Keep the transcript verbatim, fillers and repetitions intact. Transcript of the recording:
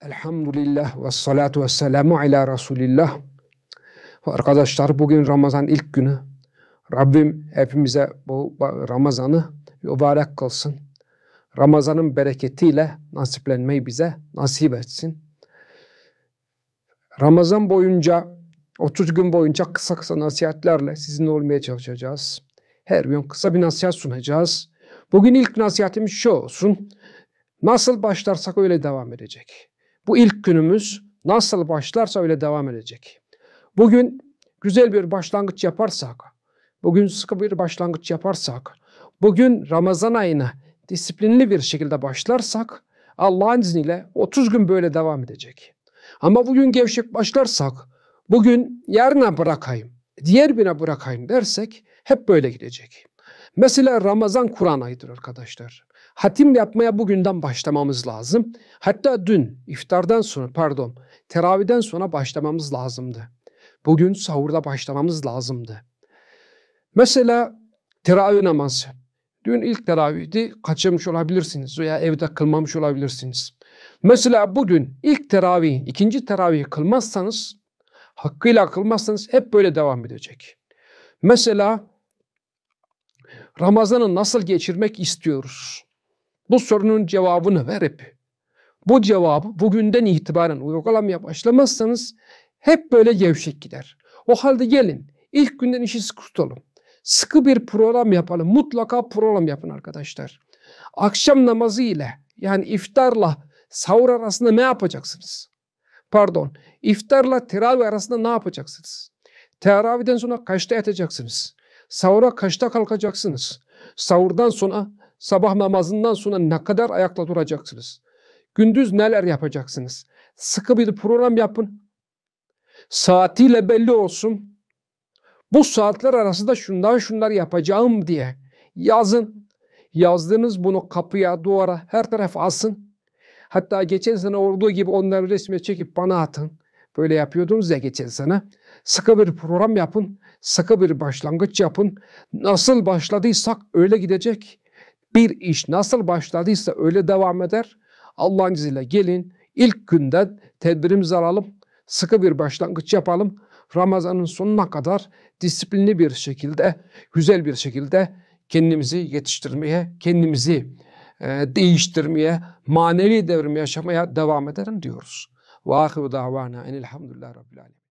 Elhamdülillah ve salatu ve selamu ala Resulillah. Arkadaşlar, bugün Ramazan ilk günü. Rabbim hepimize bu Ramazan'ı mübarek kılsın. Ramazan'ın bereketiyle nasiplenmeyi bize nasip etsin. Ramazan boyunca, otuz gün boyunca kısa kısa nasihatlerle sizinle olmaya çalışacağız. Her gün kısa bir nasihat sunacağız. Bugün ilk nasihatimiz şu olsun: nasıl başlarsak öyle devam edecek. Bu ilk günümüz nasıl başlarsa öyle devam edecek. Bugün güzel bir başlangıç yaparsak, bugün sıkı bir başlangıç yaparsak, bugün Ramazan ayına disiplinli bir şekilde başlarsak, Allah'ın izniyle otuz gün böyle devam edecek. Ama bugün gevşek başlarsak, bugün yarına bırakayım, diğer güne bırakayım dersek hep böyle gidecek. Mesela Ramazan Kur'an ayıdır arkadaşlar. Hatim yapmaya bugünden başlamamız lazım. Hatta dün iftardan sonra, pardon, teravihden sonra başlamamız lazımdı. Bugün sahurda başlamamız lazımdı. Mesela teravih namazı. Dün ilk teravihdi, kaçırmış olabilirsiniz veya evde kılmamış olabilirsiniz. Mesela bugün ilk teravih, ikinci teravih kılmazsanız, hakkıyla kılmazsanız hep böyle devam edecek. Mesela Ramazan'ı nasıl geçirmek istiyoruz? Bu sorunun cevabını verip bu cevabı bugünden itibaren uygulamaya başlamazsanız hep böyle gevşek gider. O halde gelin ilk günden işi sıkı tutalım. Sıkı bir program yapalım. Mutlaka program yapın arkadaşlar. Akşam namazı ile, yani iftarla sahur arasında ne yapacaksınız? Pardon, iftarla teravih arasında ne yapacaksınız? Teravihden sonra kaçta yatacaksınız? Sahura kaçta kalkacaksınız? Sahurdan sonra, sabah namazından sonra ne kadar ayakta duracaksınız? Gündüz neler yapacaksınız? Sıkı bir program yapın. Saatiyle belli olsun. Bu saatler arasında şunlar şunlar yapacağım diye yazın. Yazdığınız bunu kapıya, duvara, her tarafa asın. Hatta geçen sene olduğu gibi onları resme çekip bana atın. Böyle yapıyordunuz ya geçen sene. Sıkı bir program yapın. Sıkı bir başlangıç yapın. Nasıl başladıysak öyle gidecek. Bir iş nasıl başladıysa öyle devam eder. Allah'ın izniyle gelin ilk günden tedbirimizi alalım. Sıkı bir başlangıç yapalım. Ramazan'ın sonuna kadar disiplinli bir şekilde, güzel bir şekilde kendimizi yetiştirmeye, kendimizi e, değiştirmeye, manevi devrimi yaşamaya devam edelim diyoruz. Ve ahiru davana enelhamdülillahi rabbil alemin.